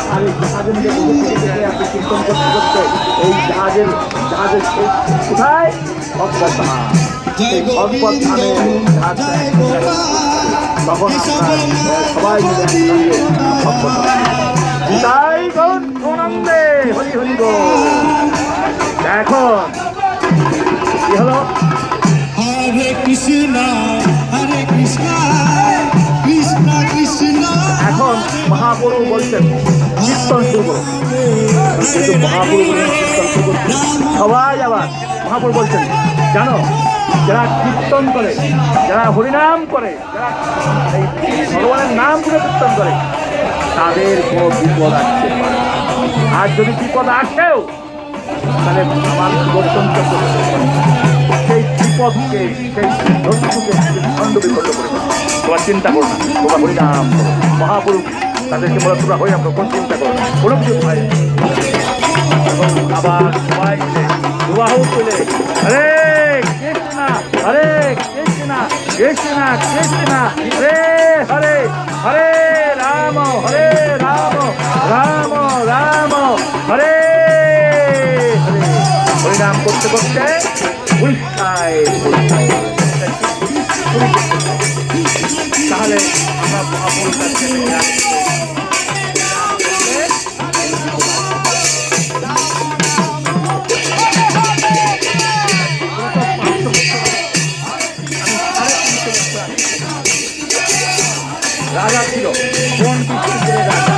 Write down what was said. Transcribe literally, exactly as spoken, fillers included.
আর এই জাহাজের মধ্যে আপনি কীর্তন করতে করতে এই জাহাজের জাহাজের কোথায় ভগবত ধাম, এই ভগবত ধামে তখন সবাই মিলে ভগবত তাই আনন্দে হরি হরি গো। এখন কি হলো? হরে কৃষ্ণ হরে কৃষ্ণ কৃষ্ণ কৃষ্ণ। এখন মহাপুরু বলছেন কীর্তন শুরু করো, কিন্তু মহাপুরু বলছেন কীর্তন শুরু করছে সবাই। আবার মহাপুরু বলছেন জানো, যারা কীর্তন করে, যারা হরিনাম করে, যারা এই ভগবানের নাম করে কীর্তন করে, তাদের কোনো বিপদ আসতে পারে। আর যদি বিপদ আসেও তাহলে আমার সুদর্শন চক্র সেই বিপদকে, সেই শত্রুকে খণ্ড বিখণ্ড করে তোমার চিন্তা করো না, তোমরা হরিনাম করো। মহাপুরুষ তাদেরকে বলে তোমরা হরিনাম করো, কোন চিন্তা করো না, কোনো কিছু ভাই। আবার সবাই মিলে বিবাহ চলে হরে কৃষ্ণ হরে কৃষ্ণ কৃষ্ণ কৃষ্ণ হরে হরে হরে রাম হরে রাম রাম রাম হরে হরে হরিনাম করতে করতে উল্টায় উল্টায়। তাহলে আমরা মহাপুরুষকে রাজা ছিল কোন পৃথিবীর রাজা,